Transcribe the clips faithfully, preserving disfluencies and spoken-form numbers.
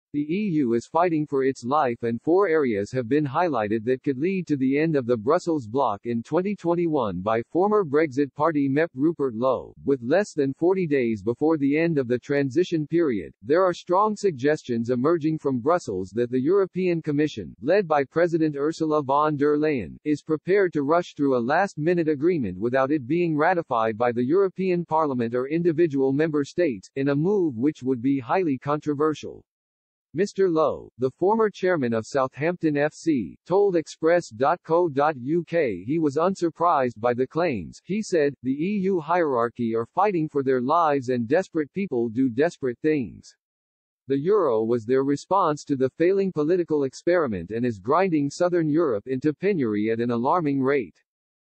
The E U is fighting for its life, and four areas have been highlighted that could lead to the end of the Brussels bloc in twenty twenty-one by former Brexit Party M E P Rupert Lowe. With less than forty days before the end of the transition period, there are strong suggestions emerging from Brussels that the European Commission, led by President Ursula von der Leyen, is prepared to rush through a last-minute agreement without it being ratified by the European Parliament or individual member states, in a move which would be highly controversial. Mister Lowe, the former chairman of Southampton F C, told Express dot co dot U K he was unsurprised by the claims. He said, "The E U hierarchy are fighting for their lives and desperate people do desperate things. The euro was their response to the failing political experiment and is grinding southern Europe into penury at an alarming rate."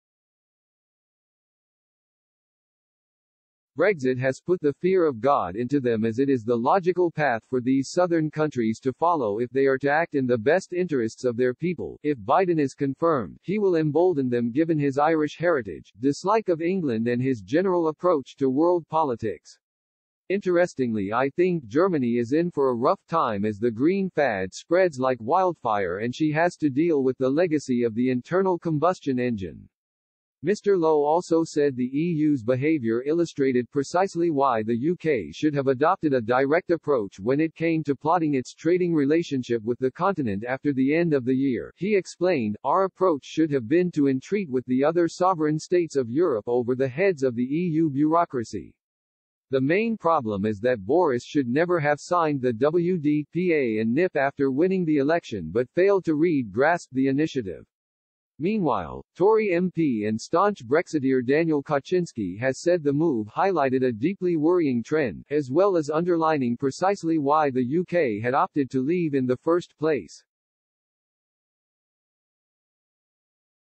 Brexit has put the fear of God into them, as it is the logical path for these southern countries to follow if they are to act in the best interests of their people. If Biden is confirmed, he will embolden them given his Irish heritage, dislike of England and his general approach to world politics. Interestingly, I think Germany is in for a rough time as the green fad spreads like wildfire and she has to deal with the legacy of the internal combustion engine. Mister Lowe also said the E U's behavior illustrated precisely why the U K should have adopted a direct approach when it came to plotting its trading relationship with the continent after the end of the year. He explained, "Our approach should have been to entreat with the other sovereign states of Europe over the heads of the E U bureaucracy. The main problem is that Boris should never have signed the W D P A and N I P after winning the election but failed to read grasp the initiative." Meanwhile, Tory M P and staunch Brexiteer Daniel Kaczynski has said the move highlighted a deeply worrying trend, as well as underlining precisely why the U K had opted to leave in the first place.